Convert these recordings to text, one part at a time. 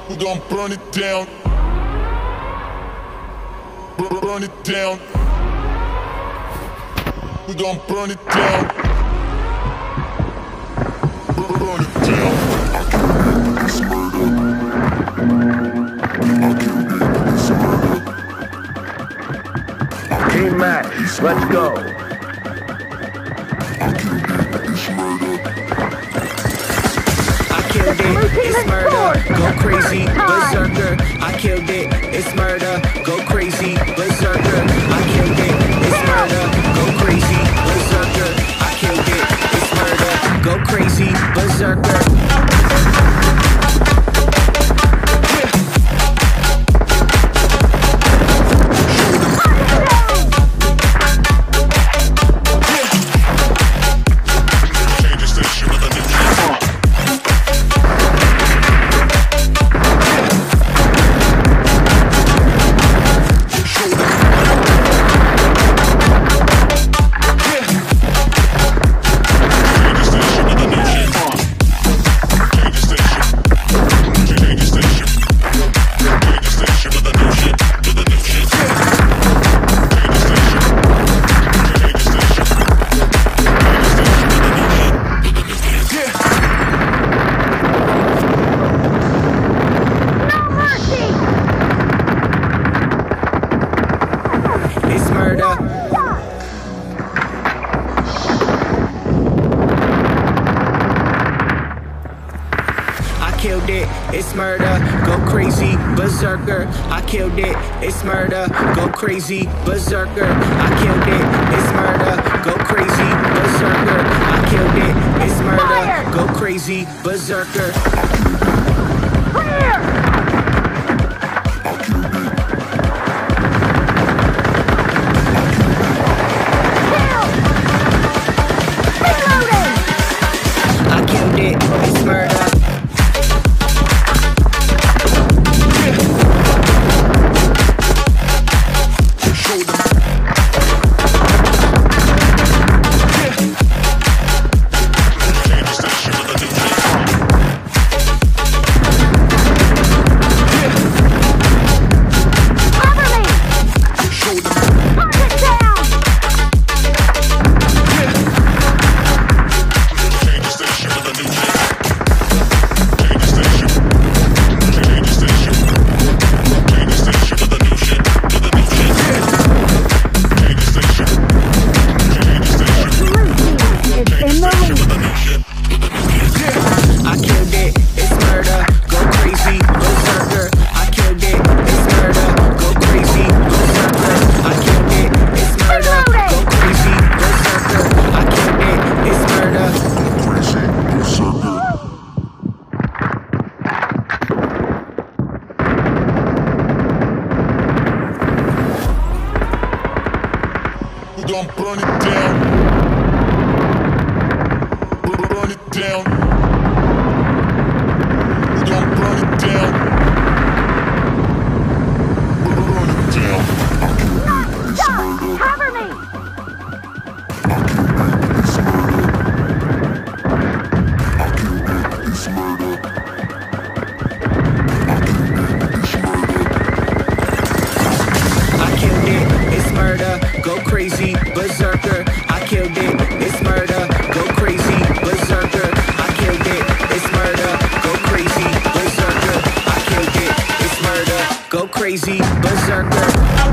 We gon' burn it down. Burn it down. We gon' burn it down. Burn it down. It's murder. Team match, let's go. Killed it, it's murder, go crazy, berserker. I killed it, it's murder, go crazy, berserker. I killed it, it's murder, go crazy, berserker. I killed it, it's murder, go crazy, berserker. It's murder, go crazy, berserker. I killed it, it's murder, go crazy, berserker. I killed it, it's murder, go crazy, berserker. I killed it, it's murder, go crazy, berserker. I killed it, it's murder. Gon' burn it down. Burn it down. We gon' burn it down. Burn it down. Cover me! I killed it, it's murder, go crazy, berserker. I killed it, it's murder, go crazy, berserker. I killed it, it's murder, go crazy, berserker. I killed it, it's murder, go crazy, berserker.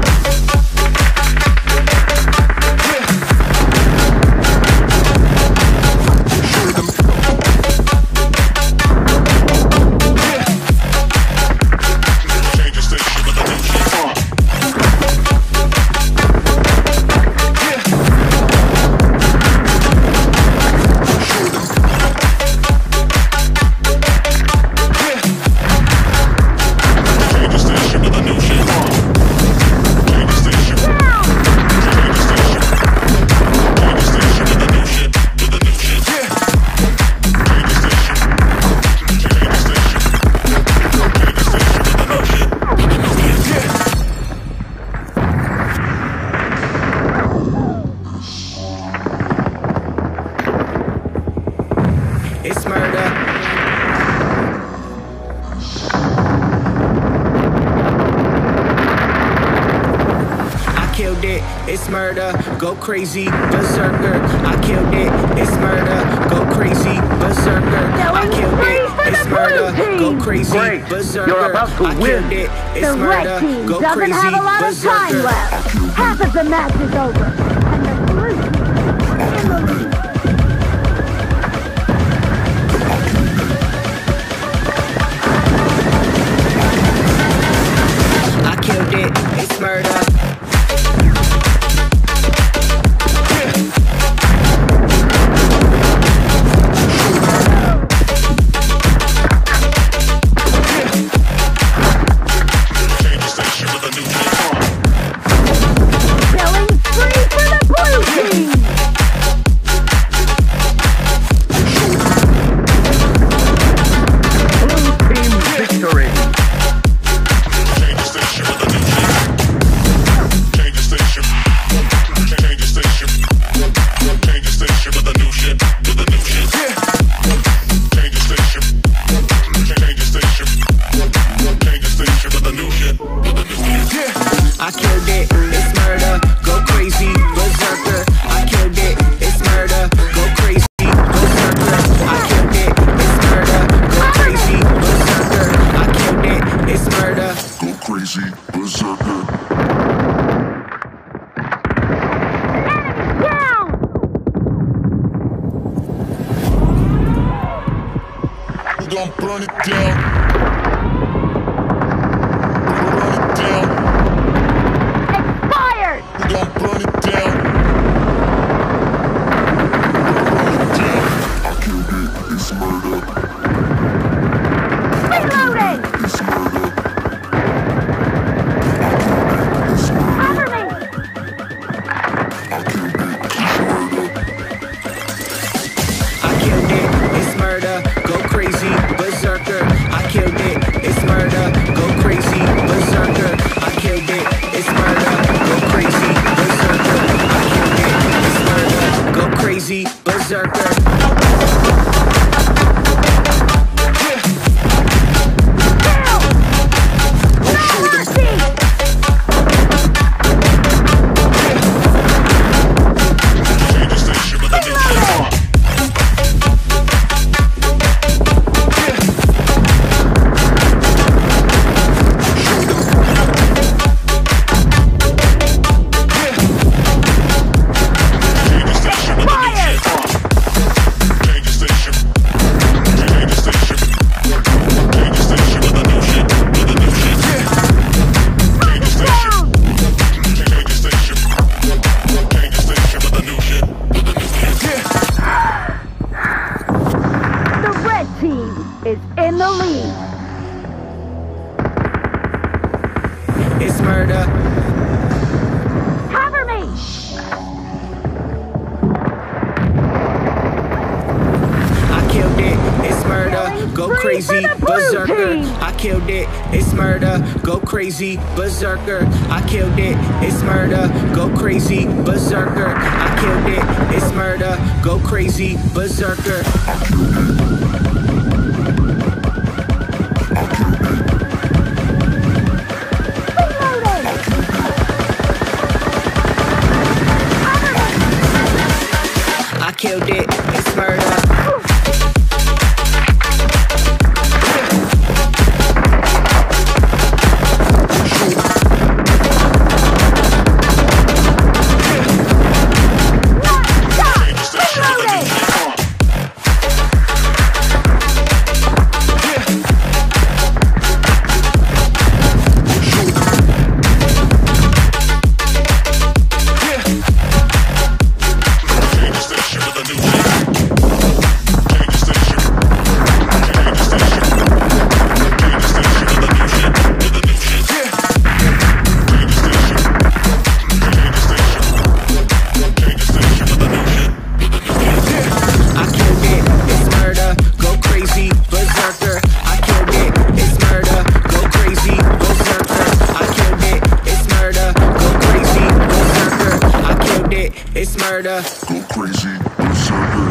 it's murder, go crazy, berserker. I killed it, it's murder, go crazy, berserker. I killed it, it's murder, go crazy, Great. berserker. You're about to I win. killed it, it's The murder, red team go doesn't crazy, have a lot of time berserker. left. Half of the match is over, and the blue team is in the lead. I killed it, it's murder. Killing spree for the blue team. Blue team victory. Change the station with a new shit. Change the station. Change the station. Change the station with a new shit. With a new shit. Change the station. Change the station. Change the station with a new shit. With a new shit. I killed it, it's murder, go crazy, berserker. I killed it, it's murder, go crazy, berserker. I killed it, it's murder, go crazy, berserker. I killed it, it's murder. Go crazy, berserker. Down. We gon' burn it down. Burn it down. Expired. We gon' burn it down. Burn it down. I killed it. It's murder. Reloading. It's murder. Cover me. I killed it. It's murder. I killed it, it's murder, go crazy, berserker. I killed it, it's murder, go crazy, berserker. I killed it, it's murder, go crazy, berserker. I killed it, it's murder, go crazy, berserker. Kill. No mercy. Change the station with a new shit. Change the station with a new shit. Change the station. Change the station. Change the station with a new shit. With a new shit. Change the station. Change the station. Change the station with a new shit. With a new shit. The red team is in the lead. It's murder, Cover me. I killed it, it's murder, go crazy, berserker. I killed it, it's murder, go crazy, berserker. I killed it, it's murder, go crazy, berserker. I killed it, it's murder, go crazy, berserker. Reloading. I killed it, it's murder. murder. Go crazy, berserker.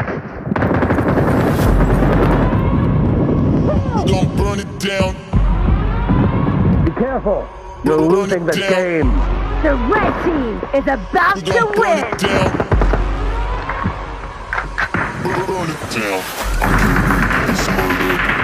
We gon' burn it down. careful. You're losing the game. The red team is about to win. Burn it down. It's murder.